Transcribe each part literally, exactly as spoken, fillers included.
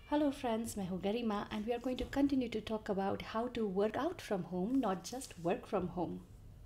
Hello friends, मैं हूँ गरिमा and we are going to continue to talk about how to work out from home, not just work from home.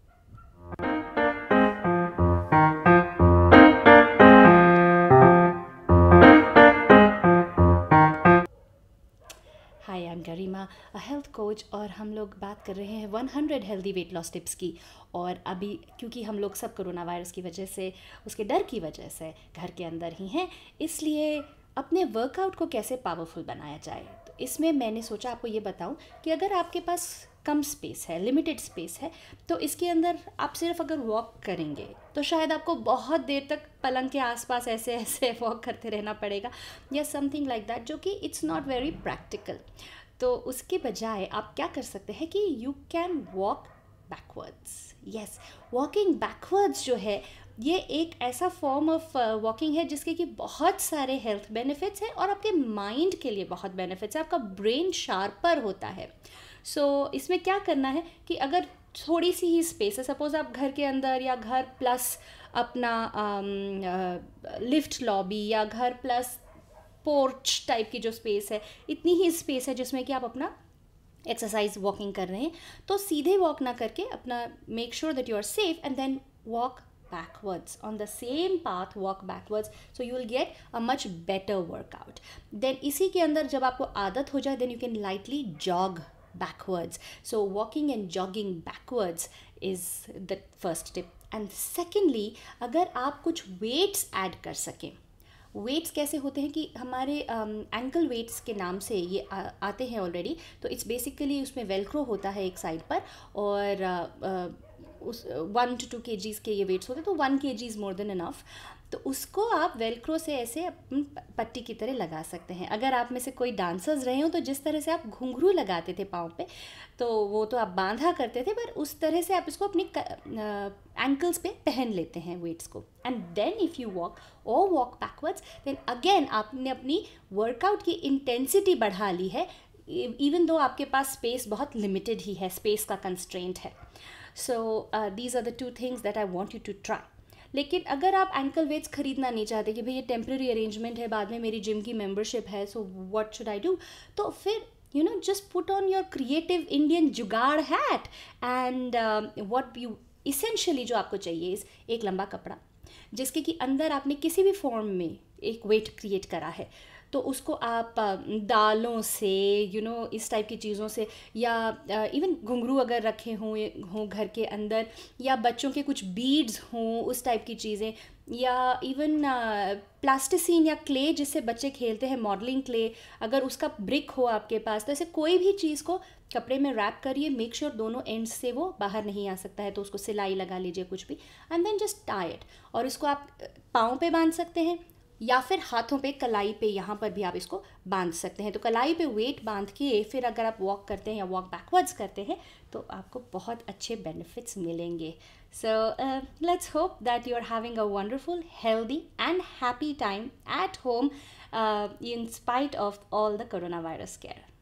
Hi, I'm Garima, a health coach और हम लोग बात कर रहे हैं hundred healthy weight loss tips की। और अभी क्योंकि हम लोग सब कोरोना वायरस की वजह से, उसके डर की वजह से घर के अंदर ही हैं, इसलिए अपने वर्कआउट को कैसे पावरफुल बनाया जाए। तो इसमें मैंने सोचा आपको ये बताऊं कि अगर आपके पास कम स्पेस है, लिमिटेड स्पेस है, तो इसके अंदर आप सिर्फ अगर वॉक करेंगे तो शायद आपको बहुत देर तक पलंग के आसपास ऐसे ऐसे वॉक करते रहना पड़ेगा या समथिंग लाइक दैट, जो कि इट्स नॉट वेरी प्रैक्टिकल। तो उसके बजाय आप क्या कर सकते हैं कि you can walk backwards. Yes, walking backwards जो है ये एक ऐसा फॉर्म ऑफ वॉकिंग है जिसके कि बहुत सारे हेल्थ बेनिफिट्स हैं और आपके माइंड के लिए बहुत बेनिफिट्स है, आपका ब्रेन शार्पर होता है। सो so, इसमें क्या करना है कि अगर थोड़ी सी ही स्पेस है, सपोज आप घर के अंदर या घर प्लस अपना लिफ्ट लॉबी या घर प्लस पोर्च टाइप की जो स्पेस है, इतनी ही स्पेस है जिसमें कि आप अपना एक्सरसाइज वॉकिंग कर रहे हैं, तो सीधे वॉक ना करके अपना make sure that you are safe and then walk backwards on the same path, walk backwards, so you will get a much better workout. Then इसी के अंदर जब आपको आदत हो जाए, then you can lightly jog backwards. So walking and jogging backwards is the first tip. And secondly, अगर आप कुछ weights add कर सकें, वेट्स कैसे होते हैं कि हमारे एंकल um, वेट्स के नाम से ये आ, आते हैं ऑलरेडी। तो इट्स बेसिकली उसमें वेलक्रो होता है एक साइड पर और uh, uh, उस one to two K Gs के ये वेट्स होते हैं, तो one K G is more than enough. तो उसको आप वेलक्रो से ऐसे पट्टी की तरह लगा सकते हैं। अगर आप में से कोई डांसर्स रहे हो तो जिस तरह से आप घुंघरू लगाते थे पाँव पे, तो वो तो आप बांधा करते थे, पर उस तरह से आप इसको अपनी एंकल्स पे पहन लेते हैं वेट्स को। And then if you walk और वॉक बैकवर्ड्स, देन अगेन आपने अपनी वर्कआउट की इंटेंसिटी बढ़ा ली है, इवन दो आपके पास स्पेस बहुत लिमिटेड ही है, स्पेस का कंस्ट्रेंट है। So these are the two things that I want you to try. लेकिन अगर आप एंकल वेट्स खरीदना नहीं चाहते कि भाई ये टेम्प्रेरी अरेंजमेंट है, बाद में मेरी जिम की मेंबरशिप है, so what should I do, तो फिर you know just put on your creative Indian jugaad hat and what you essentially जो आपको चाहिए इस एक लंबा कपड़ा जिसके कि अंदर आपने किसी भी फॉर्म में एक वेट क्रिएट करा है, तो उसको आप दालों से यू you नो know, इस टाइप की चीज़ों से, या इवन घुंघरू अगर रखे हों हों घर के अंदर, या बच्चों के कुछ बीड्स हों उस टाइप की चीज़ें, या इवन प्लास्टिसिन या क्ले जिससे बच्चे खेलते हैं, मॉडलिंग क्ले, अगर उसका ब्रिक हो आपके पास, तो ऐसे कोई भी चीज़ को कपड़े में रैप करिए, मेक श्योर दोनों एंड्स से वो बाहर नहीं आ सकता है, तो उसको सिलाई लगा लीजिए कुछ भी, and then just tie it. और इसको आप पाँव पे बांध सकते हैं या फिर हाथों पे, कलाई पे, यहाँ पर भी आप इसको बांध सकते हैं। तो कलाई पे वेट बांध के फिर अगर आप वॉक करते हैं या वॉक बैकवर्ड्स करते हैं तो आपको बहुत अच्छे बेनिफिट्स मिलेंगे। So let's hope that you are having a wonderful, healthy and happy time at home in spite of all the corona virus care.